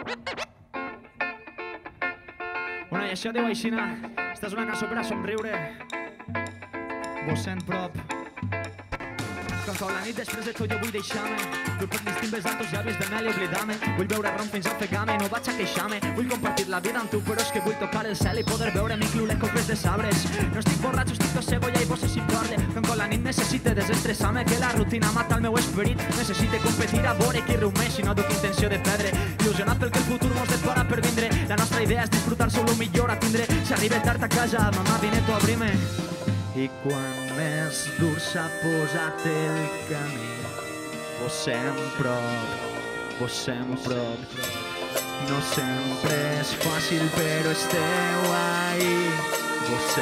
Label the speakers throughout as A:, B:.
A: Bueno, i això diu aixina, esta és una cançó per a somriure. Vos sent prop. Com cau la nit després de tot jo vull deixar-me. Vull per l'instint besar tots llavis de mel i oblidar-me. Vull beure rom fins a ofegar-me, no vaig a queixar-me. Vull compartir la vida amb tu, però és que vull tocar el cel i poder veure m'inclure copes de sabres. No estic borratxo, estic tot cebolla i vos si parle. Com cau la nit necessite desestressar-me, que la rutina mata el meu esperit. Necessite competir a veure qui riu més i no duc intenció de perdre. Il·lusionat pel que el futur mos depara per vindre. La nostra idea és disfrutar solo millor a tindre. Si arriba tard a casa, mamà, vine tu a obrir-me. I quan més dur s'ha posat el camí, vos sempre prop. No sempre és fàcil, però esteu ahí. Vos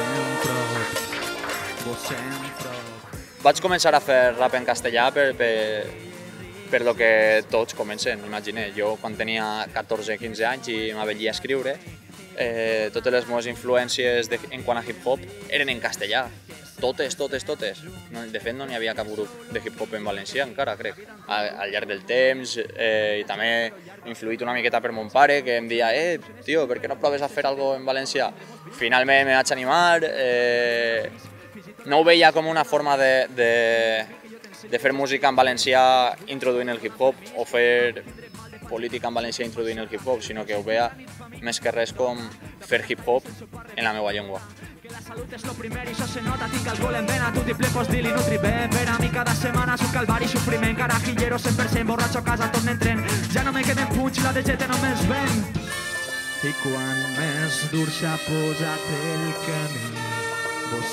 A: sempre.
B: Vaig començar a fer rap en castellà per lo que tots comencen, imagine. Jo quan tenia 14-15 anys i m'avellia a escriure, totes les meves influències en quant a hip-hop eren en castellà. Totes. De fet, no n'hi havia cap grup de hip-hop en valencià encara, crec. Al llarg del temps, i també influït una miqueta per mon pare, que em deia tio, per què no proves a fer alguna cosa en valencià? Finalment me vaig animar, no ho veia com una forma de fer música en valencià introduint el hip-hop o fer política en valencià introduint el hip-hop, sinó que ho veia més que res com fer hip-hop en la meva llengua.
A: La salut és lo primer i això se nota, tinc alcohol en vena, tu t'hi ple pots dir-li nutribé. Per a mi cada setmana és un calvari i sofriment, carajillero 100%, borratxo a casa, torna en tren. Ja no me queden punys i la de GT no me'ls ven. I quan més dur s'ha posat el camí, vos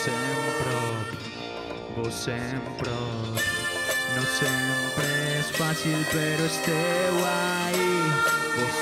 A: sempre. No sempre és fàcil, però esteu ahí. Vos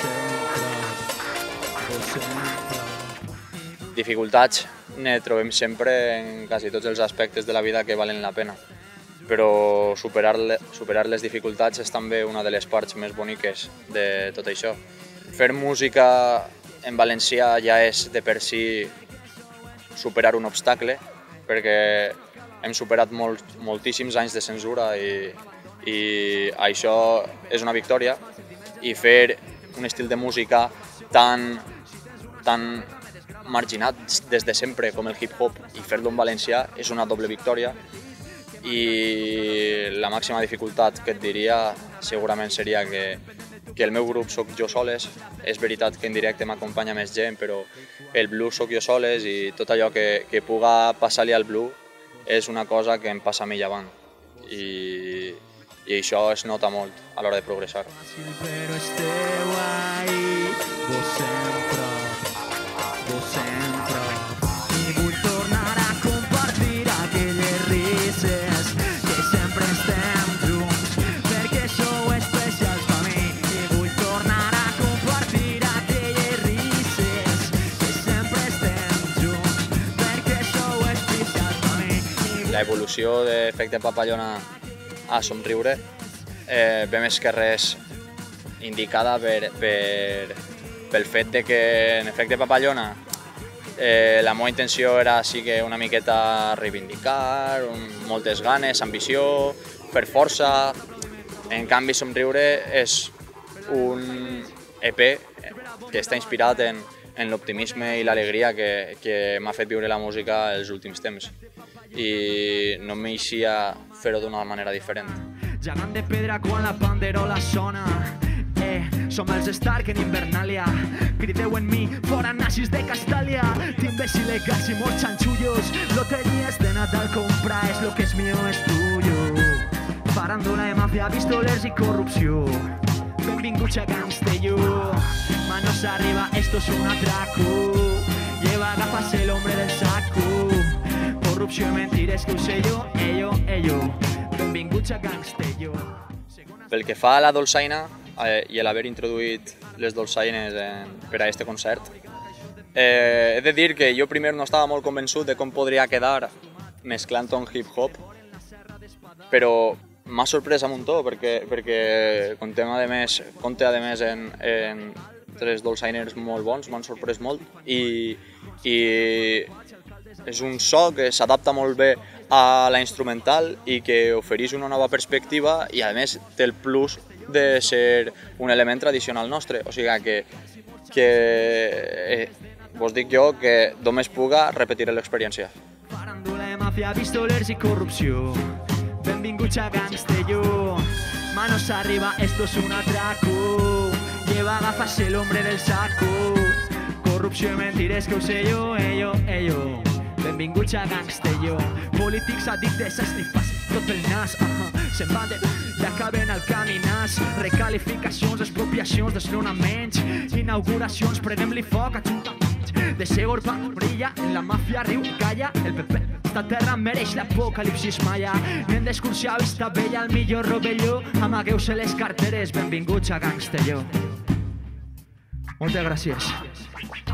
A: sempre.
B: Dificultats ne trobem sempre en quasi tots els aspectes de la vida que valen la pena, però superar les dificultats és també una de les parts més boniques de tot això. Fer música en valencià ja és de per si superar un obstacle, perquè hem superat moltíssims anys de censura i això és una victòria, i fer un estil de música tan marginat des de sempre com el hip-hop i fer-lo en valencià és una doble victòria, i la màxima dificultat que et diria segurament seria que el meu grup soc jo soles. És veritat que en directe m'acompanya més gent, però el blues soc jo soles i tot allò que puga passar-li al blues és una cosa que em passa a mi llevant, i això es nota molt a l'hora de progressar.
A: Però esteu ahí, vos sempre. I vull tornar a compartir aquelles risses que sempre estem junts, perquè sou especials per mi. I vull tornar a compartir aquelles risses que sempre estem junts, perquè sou especials per mi.
B: L'evolució d'Efecte Papallona a Somriure ve més que res indicada pel fet de que en Efecte Papallona la meva intenció era sí que una miqueta reivindicar, moltes ganes, ambició, fer força. En canvi, Somriure és un EP que està inspirat en l'optimisme i l'alegria que m'ha fet viure la música els últims temps, i no m'eixia fer-ho d'una manera diferent.
A: Gegant de pedra quan la panderola sona, som els Stark en Invernàlia. Crideu en mi, fora nazis de Castàlia. Timbes il·legals i molts xanxullos. Loteries de Nadal comprar, és lo que és mío, és tuyo. Farándula de mafia, pistolers i corrupció. Benvinguts a Gangstelló. Manos arriba, esto es un atraco. Lleva gafas el hombre del saco. Corrupció i mentires, que ho sé jo, ello. Benvinguts a Gangstelló.
B: Pel que fa a la dolçaina i a l'haver introduït les dolçaines per a aquest concert, he de dir que jo primer no estava molt convençut de com podria quedar mesclant-ho amb hip-hop, però m'ha sorprès a muntó perquè compte a més en tres dolçainers molt bons, m'han sorprès molt, i és un so que s'adapta molt bé a la instrumental i que ofereix una nova perspectiva, i a més té el plus de ser un element tradicional nostre. O sigui que vos dic jo que només puga repetiré l'experiència.
A: Faràndula, màfia, pistolers i corrupció. Benvinguts a Gangstelló. Manos arriba, esto es un atraco. Lleva gafas el hombre del saco. Corrupció i mentires que ho sé jo, ello. Benvinguts a Gangstelló. Polítics addictes a esnifar tot pel nas. Se'n van i acaben al caminàs. Recalificacions, expropiacions, desnonaments, inauguracions, prenem-li foc a ajuntaments. De Segorba brilla, la màfia riu i calla. El PP, esta terra mereix l'apocalipsis maia. Anem d'excursió a Vista Vella, al millor rovelló. Amagueu-se les carteres, benvinguts a Gangstelló. Moltes gràcies.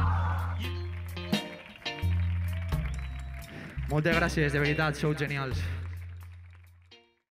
A: Moltes gràcies, de veritat, sou genials.